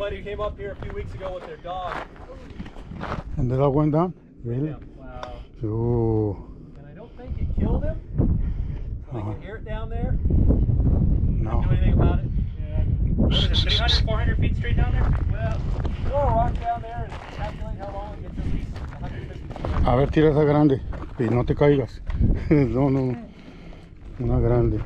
somebody came up here a few weeks ago with their dog. And the dog went down? Really? Yeah. Wow. Ooh. And I don't think it killed him. I can hear it down there. No. Do anything about it? Yeah. What is it, 300, 400 feet straight down there? Well, throw a rock down there and calculate how long it gets at least 150 feet. A ver, tira esa grande y no te caigas. No, no, no. Una grande.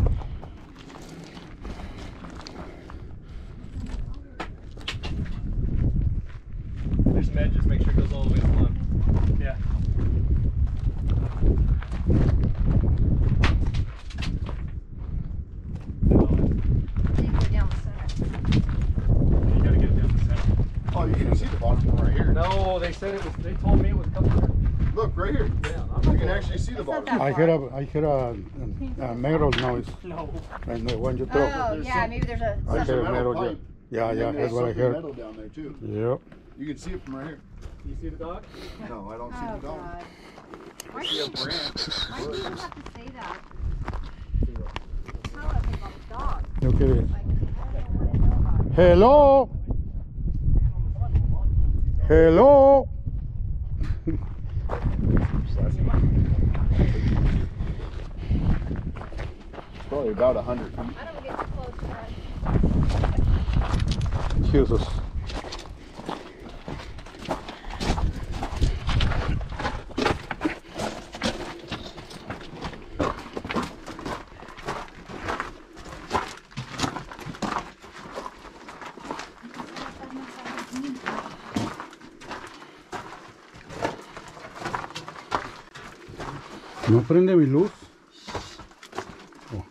There's some edges, make sure it goes all the way to the bottom. Yeah. Down the center. You gotta get it down the center. Oh, you can see the bottom one right here. No, they said it was, they told me it was coming through. Look, right here. Yeah, You can actually see the It's not bottom. that I hear a metal noise. No. And when you throw. Oh, yeah, maybe there's a... I hear a metal. pipe. Yeah, And yeah, then that's there's what I something heard. metal down there too. Yep. You can see it from right here. You see the dog? No, I don't see Oh, the dog. God. I see a branch. Why do you even have to say that? Tell us about the dog. Look at it. Like, I don't want to know about it. Hello. Hello. It's probably about 100 feet. I don't get too close to that. Jesus. No prende mi luz. Oh.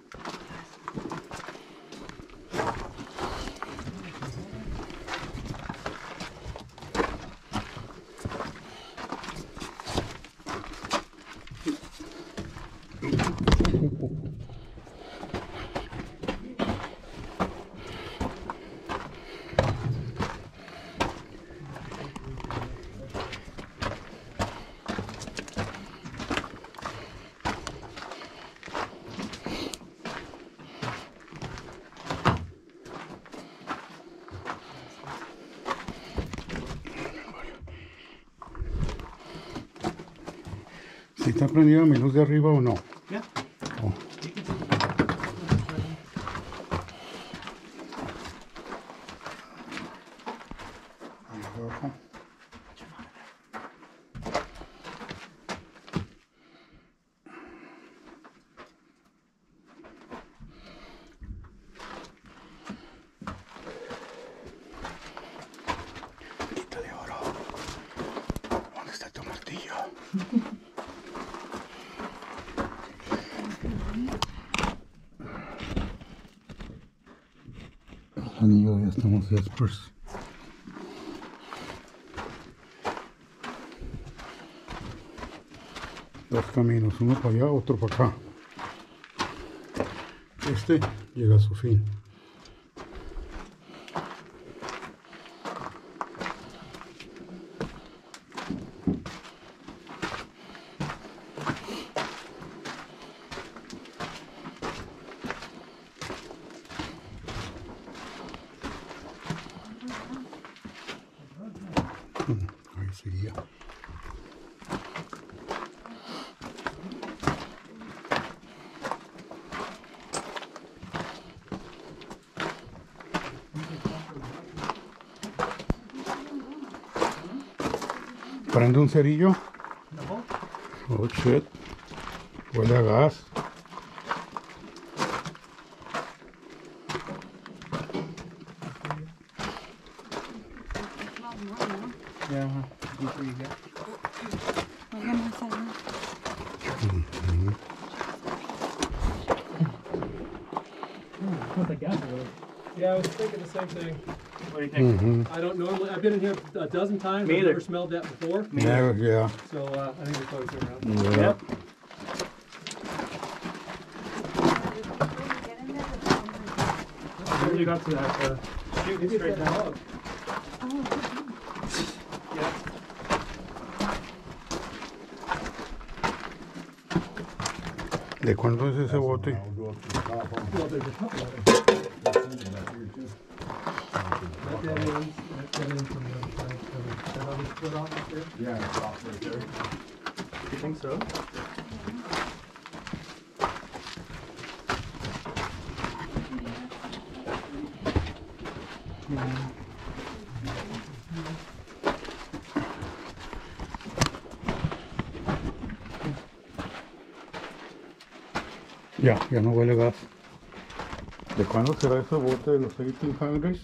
¿Si está prendida mi luz de arriba o no? Yeah. Oh. You can see the Abajo. Quítale oro. ¿Dónde está tu martillo? El anillo ya estamos después. Dos caminos, uno para allá, otro para acá. Este llega a su fin. Ahí seguía. Prende un cerillo. No. Oh shit. Huele a gas. Yeah. Before you get. Smells like gas over there. Yeah, I was thinking the same thing. What do you think? I don't normally, I've been in here a dozen times. Me I've either. never smelled that before. Yeah, yeah. So I think it's probably turned around. Yeah. Yep. Where you got to that? Shooting Maybe it's straight that down. dog. Yeah. ¿De cuándo es ese bote? Well, there's a couple of them. That is, that in from the other side, so that other split off up there? Yeah, it's off right there. You think so? Ya no huele gas. ¿De cuándo será ese bote de los 1800s?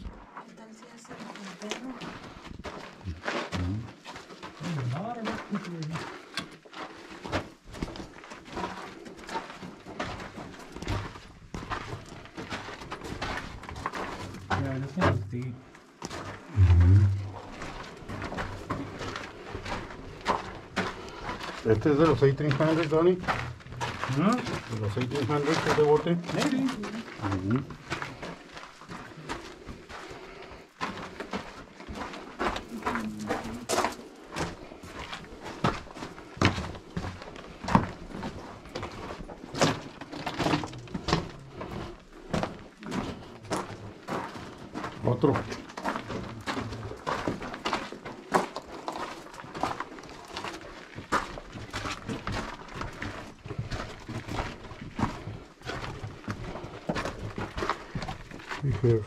Yeah, this one was deep. ¿Este es de los 1800s, Donnie? Hmm? ¿De los 1800s ese bote? Maybe. Ujú. Otro. Y here.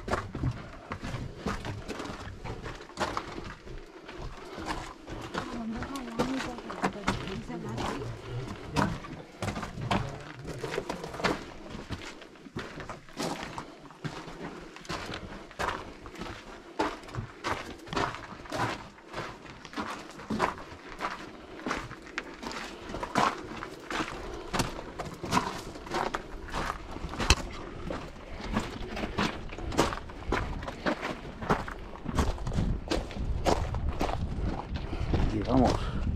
Llegamos.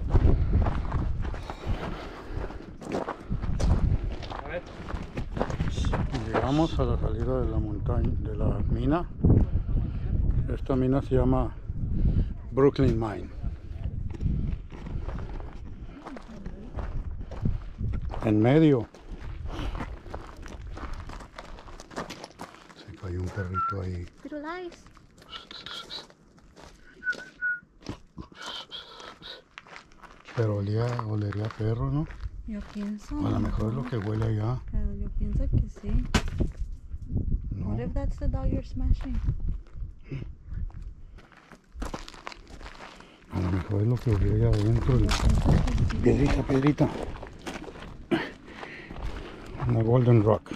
Llegamos a la salida de la montaña, de la mina. Esta mina se llama Brooklyn Mine. En medio se cayó un perrito ahí. Firulais. Pero olería a perro, ¿no? Yo pienso. A lo mejor es lo que huele allá. Yo pienso que sí. No. What if that's the dog you're smashing? A lo mejor es lo que huele allá adentro. Yo pienso que sí. Piedrita, piedrita. Una Golden Rock.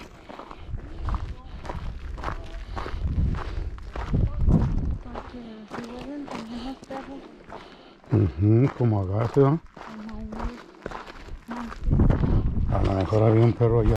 Porque si huelen también los perros. Ujú, como agaste, ¿no? Ajá, huelen. No, sí. A lo mejor había un perro allá.